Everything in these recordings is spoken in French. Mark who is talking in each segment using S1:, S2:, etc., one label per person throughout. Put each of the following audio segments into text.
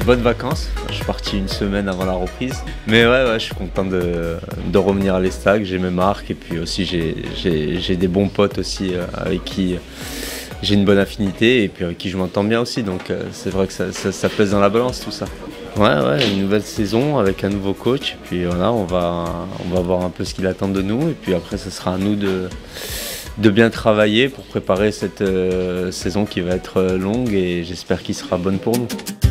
S1: bonnes vacances. Je suis parti une semaine avant la reprise. Mais ouais, je suis content de revenir à l'Estac. J'ai mes marques et puis aussi j'ai des bons potes aussi avec qui j'ai une bonne affinité et puis avec qui je m'entends bien aussi. Donc c'est vrai que ça pèse dans la balance tout ça. Ouais, une nouvelle saison avec un nouveau coach. Et puis voilà, on va voir un peu ce qu'il attend de nous. Et puis après, ce sera à nous de bien travailler pour préparer cette saison qui va être longue et j'espère qu'il sera bonne pour nous.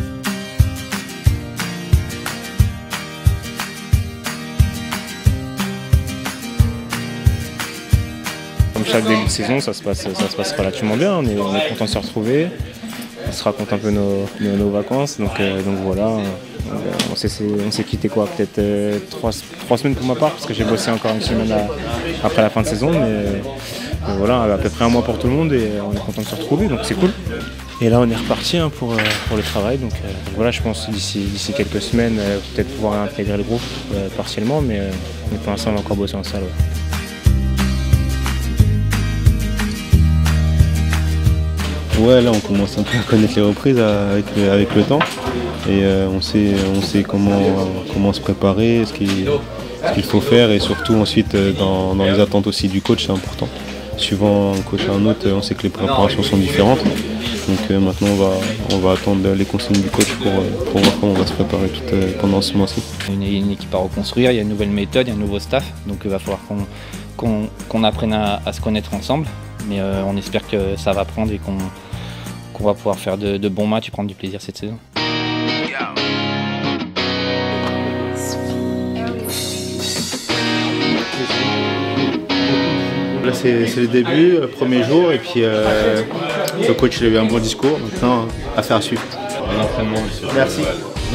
S2: Comme chaque début de saison, ça se passe relativement bien. On est content de se retrouver. On se raconte un peu nos vacances. Donc voilà, on s'est quitté quoi, peut-être 3 semaines pour ma part, parce que j'ai bossé encore une semaine après la fin de saison. Mais voilà, à peu près un mois pour tout le monde et on est content de se retrouver, donc c'est cool. Et là on est reparti pour le travail. Donc voilà, je pense d'ici quelques semaines, peut-être pouvoir intégrer le groupe partiellement, mais pour l'instant on va encore bosser en salle. Ouais.
S3: Ouais, là on commence un peu à connaître les reprises avec le temps et on sait comment se préparer, ce qu'il faut faire et surtout ensuite dans les attentes aussi du coach, c'est important. Suivant un coach à un autre, on sait que les préparations sont différentes. Donc maintenant on va attendre les consignes du coach pour voir comment on va se préparer pendant ce mois-ci.
S4: Il y a une équipe à reconstruire, il y a une nouvelle méthode, il y a un nouveau staff, donc il va falloir qu'on apprenne à se connaître ensemble. Mais on espère que ça va prendre et qu'on va pouvoir faire de bons matchs et prendre du plaisir cette saison.
S5: Là c'est le début, le premier jour, et puis le coach il a eu un bon discours, maintenant affaire à suivre.
S1: Bon entraînement, monsieur.
S5: Merci.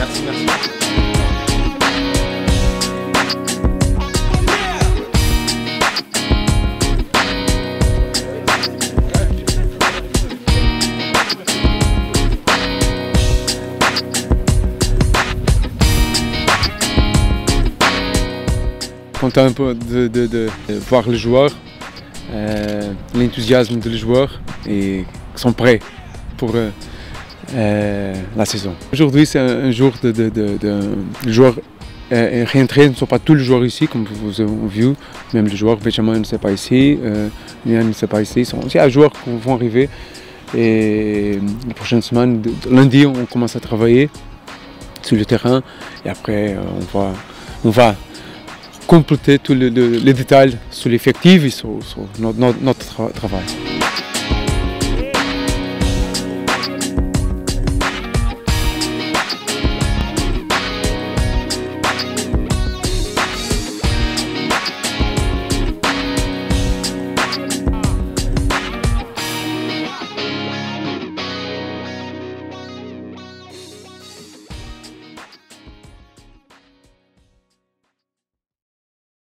S6: Content un peu de voir les joueurs, l'enthousiasme des joueurs et qui sont prêts pour la saison. Aujourd'hui c'est un jour de les joueurs réentrés, ne sont pas tous les joueurs ici comme vous avez vu, même les joueurs Benjamin ne sont pas ici, Yann ne sont pas ici, il y a des joueurs qui vont arriver et les prochaines semaines, lundi on commence à travailler sur le terrain et après on va compléter tous les détails sur l'effectif et sur notre travail.